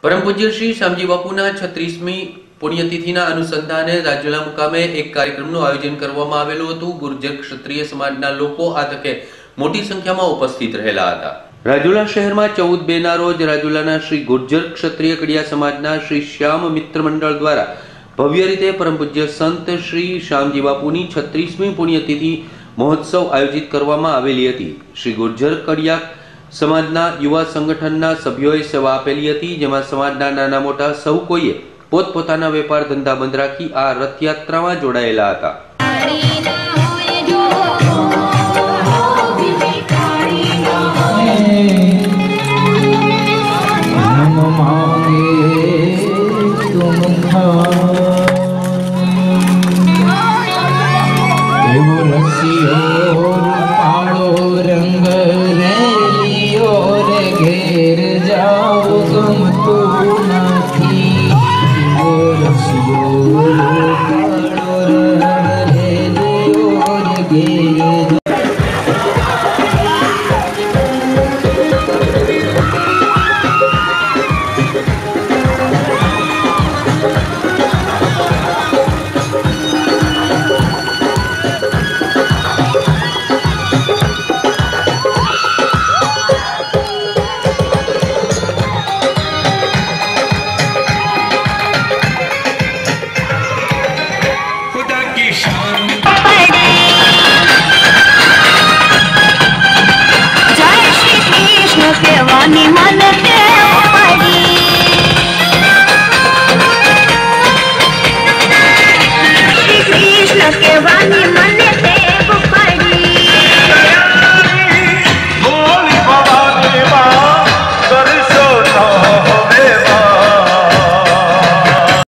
परम पूज्य श्री श्यामजी बापूना 36મી પુણ્યતિથિના અનુસંધાને રાજુલા મુકામે એક કાર્યક્રમનું આયોજન કરવામાં આવેલું હતું। ગુર્જર ક્ષત્રિય સમાજના લોકો આ તકે મોટી સંખ્યામાં ઉપસ્થિત રહેલા હતા। રાજુલા શહેરમાં 14/2ના રોજ રાજુલાના શ્રી ગુર્જર ક્ષત્રિય કડિયા સમાજના શ્રી શ્યામ મિત્ર મંડળ દ્વારા ભવ્ય રીતે પરમ પૂજ્ય સંત શ્રી શ્યામજી બાપુની 36મી પુણ્યતિથિ મહોત્સવ આયોજિત કરવામાં આવેલી હતી। શ્રી ગુર્જર કડિયા समाजना युवा संगठनना सभ्योए सेवा आपेली हती, जेमां समाजना नाना मोटा सौ कोईए पोतपोताना वेपार धंधा बंध राखी आ रथयात्रामां जोडायेला हता। जाओ तुम तो नहीं वो रसियो